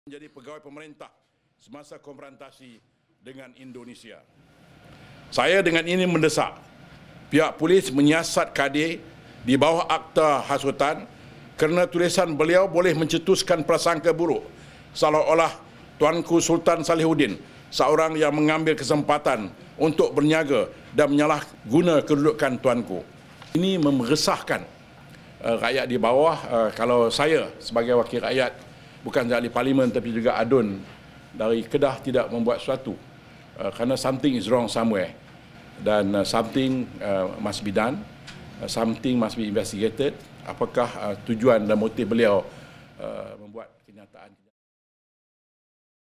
menjadi pegawai pemerintah semasa konfrontasi dengan Indonesia. Saya dengan ini mendesak pihak polis menyiasat Kadir di bawah akta hasutan kerana tulisan beliau boleh mencetuskan prasangka buruk seolah-olah Tuanku Sultan Salihuddin seorang yang mengambil kesempatan untuk berniaga dan menyalahguna kedudukan Tuanku. Ini meresahkan rakyat di bawah. Kalau saya sebagai wakil rakyat, bukan ahli parlimen tapi juga adun dari Kedah, tidak membuat sesuatu kerana something is wrong somewhere dan something must be done, something must be investigated. Apakah tujuan dan motif beliau membuat kenyataan